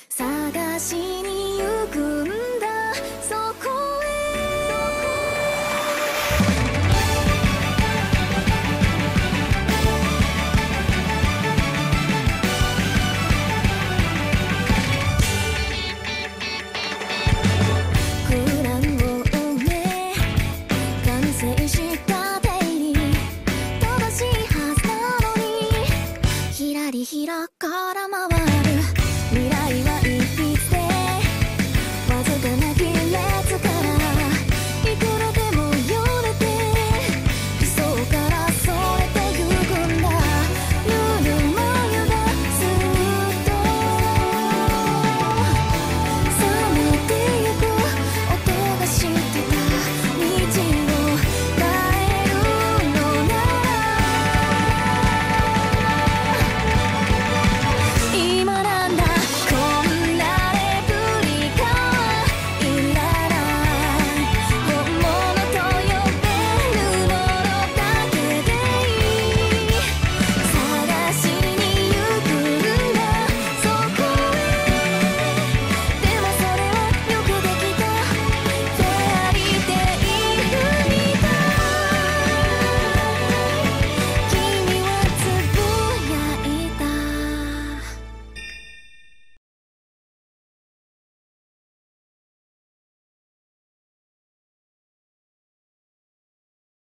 探しに行くんだそこへ。空欄を埋め完成したデイリー正しいはずなのにひらりひらから回る